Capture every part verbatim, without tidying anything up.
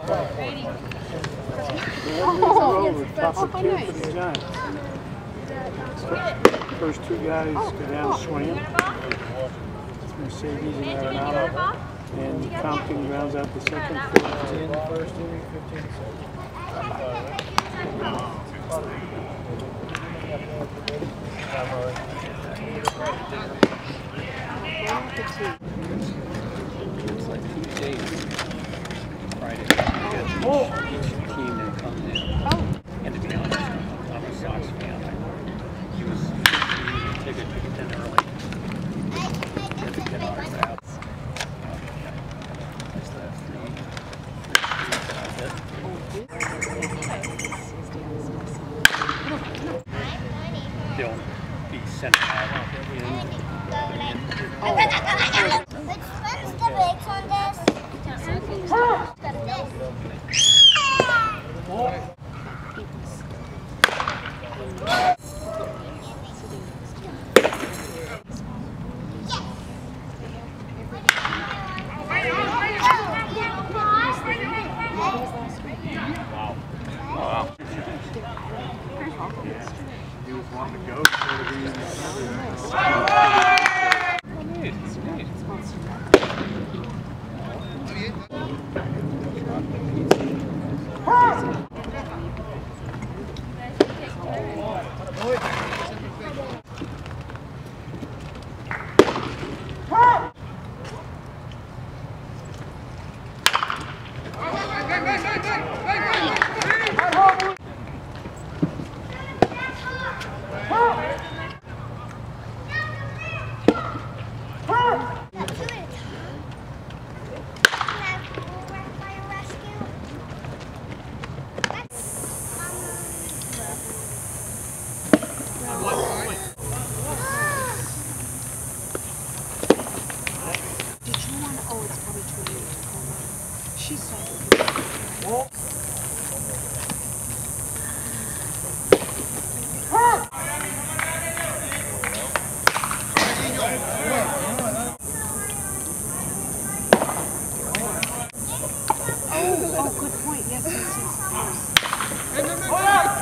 over, top of two for the Giants. First two guys go down swinging. Mercedes and Arenado. And Compton rounds out the second. fifteen the first inning, fifteen the second. It's like two days. Friday. Oh. Each team that comes in. Oh. And to be honest, I'm a Sox fan. He was he took a ticket in early. Had to get autographs. That's the three. They'll be sent out in. Oh. Which one's the brakes on this? Wow. Wow. He was wanting to go. It's great. Oh, good point. Yes, yes, yes. Oh.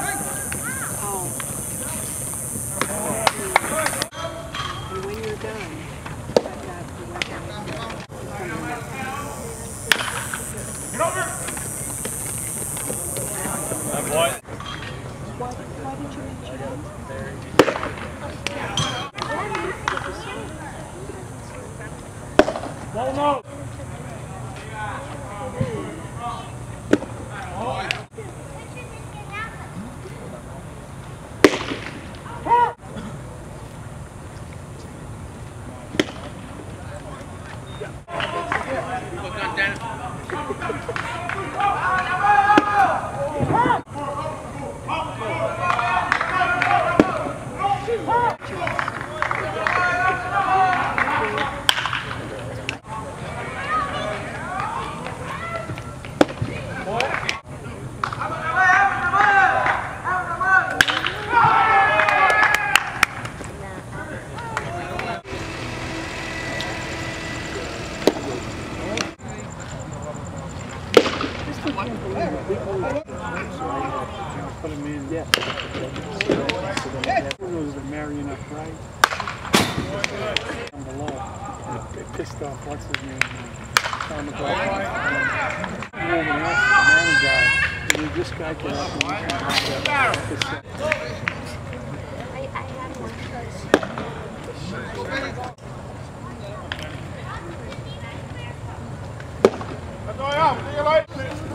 And when you're done, I've got the weapon. Get over! That boy. Why, why did you mention it? Ball no! Put him in. Yeah. It was the Marion upright. Down below. They pissed off, what's his name? Tom McGraw. And then asked the man guy, and this guy came up and he was I have one That's all I have. See you later.